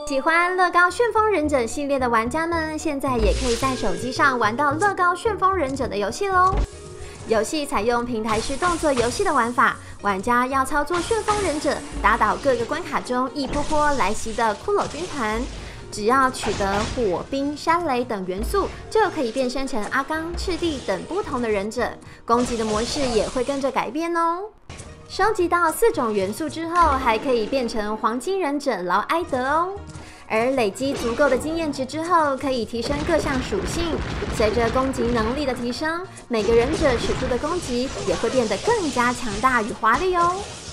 喜欢乐高旋风忍者系列的玩家们，现在也可以在手机上玩到乐高旋风忍者的游戏喽。游戏采用平台式动作游戏的玩法，玩家要操作旋风忍者，打倒各个关卡中一波波来袭的骷髅军团。只要取得火、冰、山、雷等元素，就可以变身成阿刚、赤地等不同的忍者，攻击的模式也会跟着改变哦。收集到4种元素之后，还可以变成黄金忍者劳埃德哦。而累积足够的经验值之后，可以提升各项属性。随着攻击能力的提升，每个忍者使出的攻击也会变得更加强大与华丽哦。